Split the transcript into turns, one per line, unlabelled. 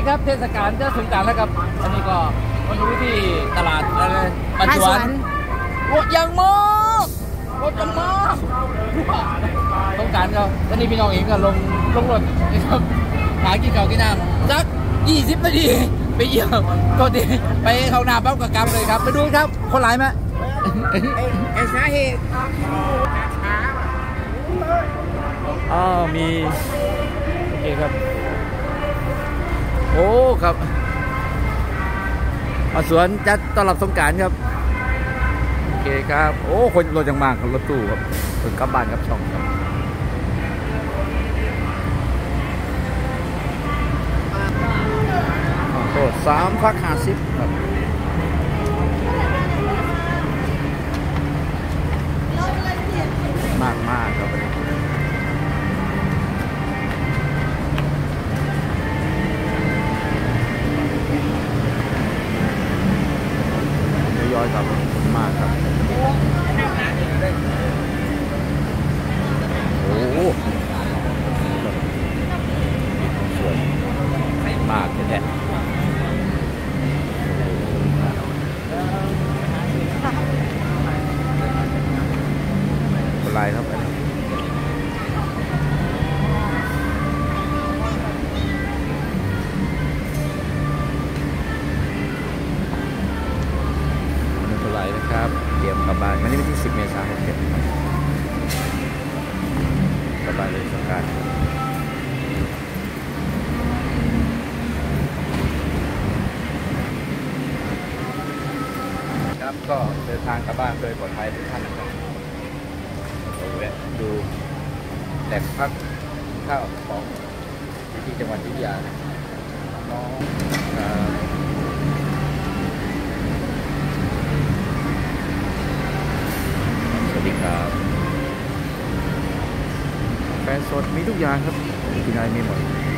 ครับเทศกาลจะสงกรานต์แล้วครับอันนี้ก็มาดูที่ตลาดอะไรปัจจุบันรถยังมากรถยังมากสงกรานต์ก็ตอนนี้พี่น้องเองก็ลงรถนะครับหากินข้าวกินน้ำสัก20 นาทีไปเยี่ยมก็ดีไปเข้าหน้าปั๊บก็กลับเลยครับไปดูครับคนร้ายไหมไอ้สาเหตุมีโอเคครับโอ้ครับมาสวนจัดต้อนรับสงกรานต์ครับโอเคครับโอ้คนรถยังมากรถตู้ครับรถกลับบ้านกลับช่องครับโอ้3 พัก 50ครับมากครับย้อยครับมากครับโอ้สวยมากแท้ๆคนไรครับนะครับเตรียมกลับบ้านวันนี้วันที่10 เมษายนกลับบ้านเลยสงกรานต์ครับก็เดินทางกลับบ้านโดยปลอดภัยทุกท่านนะครับแวะดูแหล่งพักข้าวของที่จังหวัดอยุธยาน้องสวัสดีครับแฟนสดมีทุกอย่างครับที่ไหนมีหมด